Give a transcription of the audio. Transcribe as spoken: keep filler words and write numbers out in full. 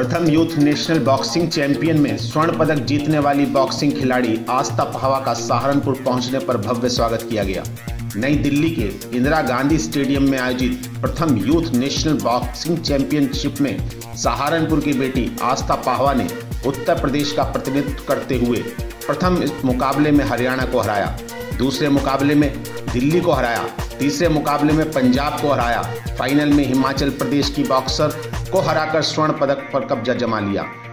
प्रथम youth national boxing champion में स्वर्ण पदक जीतने वाली बॉक्सिंग खिलाड़ी आस्था पहावा का सहारनपुर पहुंचने पर भव्य स्वागत किया गया। नई दिल्ली के इंदिरा गांधी स्टेडियम में आयोजित प्रथम यूथ नेशनल बॉक्सिंग चैंपियनशिप में सहारनपुर की बेटी आस्था पहावा ने उत्तर प्रदेश का प्रतिनिधित्व करते हुए प्रथम इस मुकाबले में हरियाणा को हराया, दूसरे मुकाबले में दिल्ली को हराया, तीसरे मुकाबले में पंजाब को हराया, फाइनल में हिमाचल प्रदेश की बॉक्सर को हराकर स्वर्ण पदक पर कब्जा जमा लिया।